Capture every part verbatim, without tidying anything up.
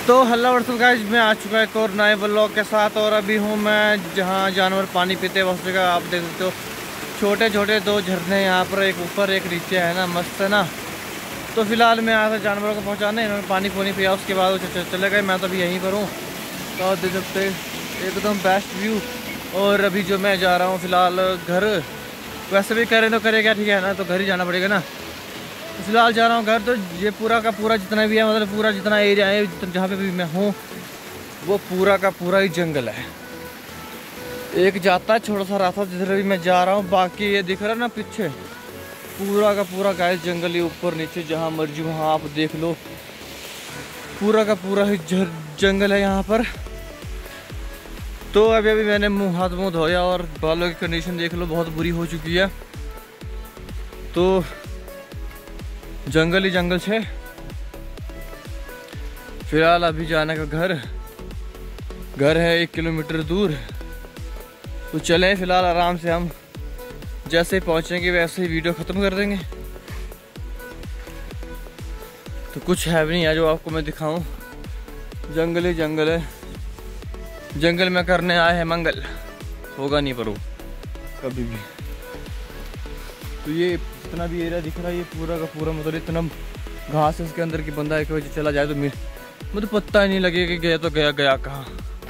तो hello what's up guys, मैं आ चुका एक और नए ब्लॉग के साथ। और अभी हूँ मैं जहाँ जानवर पानी पीते हैं उस जगह। आप देख सकते हो छोटे छोटे दो झरने यहाँ पर, एक ऊपर एक नीचे है ना, मस्त है ना। तो फिलहाल मैं आया था जानवरों को पहुँचाने, इन्होंने पानी पुनी पिया, उसके बाद वो चले गए। मैं तो अभी यहीं पर हूँ। तो आप देख सकते एकदम बेस्ट व्यू। और अभी जो मैं जा रहा हूँ फिलहाल घर, वैसे भी करें तो करें क्या, ठीक है ना, तो घर ही जाना पड़ेगा ना। फिलहाल जा रहा हूँ घर। तो ये पूरा का पूरा जितना भी है, मतलब पूरा जितना एरिया है जहाँ पे भी मैं हूँ, वो पूरा का पूरा ही जंगल है। एक जाता है छोटा सा रास्ता जिधर भी मैं जा रहा हूँ, बाकी ये दिख रहा है ना पीछे, पूरा का पूरा गाइस जंगल ही, ऊपर नीचे जहाँ मर्जी वहाँ आप देख लो, पूरा का पूरा ही जंगल है यहाँ पर। तो अभी अभी मैंने मुँह हाथ मुँह धोया और बालों की कंडीशन देख लो, बहुत बुरी हो चुकी है। तो जंगल ही जंगल है। फिलहाल अभी जाने का घर घर है एक किलोमीटर दूर। तो चलें फिलहाल आराम से, हम जैसे ही पहुंचेंगे वैसे ही वीडियो ख़त्म कर देंगे। तो कुछ है भी नहीं है जो आपको मैं दिखाऊं, जंगल ही जंगल है। जंगल में करने आए हैं मंगल, होगा नहीं पर वो कभी भी। तो ये जितना भी एरिया दिख रहा है, ये पूरा का पूरा मतलब इतना घास है इसके अंदर की, बंदा एक वजह चला जाए तो मुझे तो पता ही नहीं लगेगा कि गया तो गया गया कहाँ।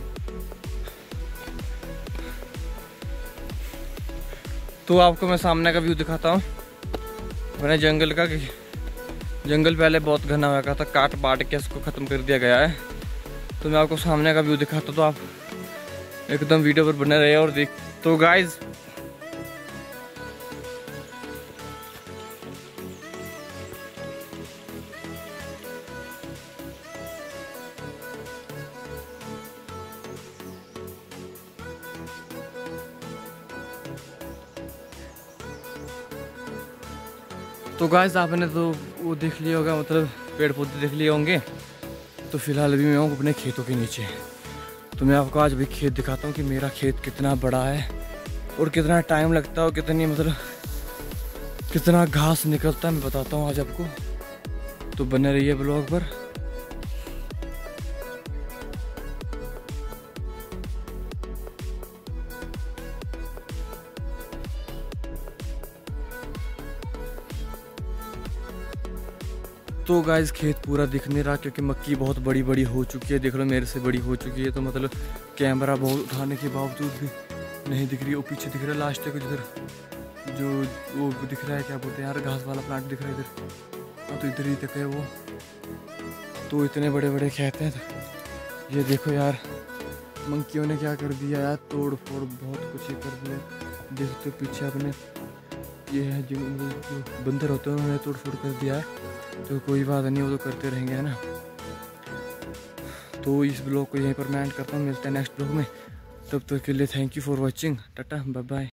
तो आपको मैं सामने का व्यू दिखाता हूँ मैंने जंगल का, कि जंगल पहले बहुत घना हुआ था, काट बांट के इसको ख़त्म कर दिया गया है। तो मैं आपको सामने का व्यू दिखाता हूँ, तो आप एकदम वीडियो पर बने रहे और देख। तो गाइज तो गाइस आपने तो वो देख लिया होगा, मतलब पेड़ पौधे देख लिए होंगे। तो फिलहाल अभी मैं हूँ अपने खेतों के नीचे। तो मैं आपको आज भी खेत दिखाता हूँ कि मेरा खेत कितना बड़ा है और कितना टाइम लगता है और कितनी मतलब कितना घास निकलता है, मैं बताता हूँ आज आपको। तो बने रहिए ब्लॉग पर। तो गाइस खेत पूरा दिख नहीं रहा क्योंकि मक्की बहुत बड़ी बड़ी हो चुकी है, देख लो मेरे से बड़ी हो चुकी है। तो मतलब कैमरा बहुत उठाने के बावजूद भी नहीं दिख रही है। वो पीछे दिख रहा है लास्ट तक इधर, जो वो दिख रहा है, क्या बोलते हैं यार, घास वाला प्लांट दिख रहा है इधर। हाँ तो इधर ही तक है वो। तो इतने बड़े बड़े खेत हैं। तो ये देखो यार, मंकियों ने क्या कर दिया यार, तोड़ फोड़ बहुत कुछ ही कर दिया। देख सकते हो पीछे अपने ये है जो बंदर होते हैं, उन्होंने तोड़ फोड़ कर दिया है। तो कोई बात नहीं, वो तो करते रहेंगे है ना। तो इस ब्लॉग को यहीं पर मैं एंड करता हूँ, मिलते हैं नेक्स्ट ब्लॉग में। तब तक के लिए thank you for watching, tata bye bye.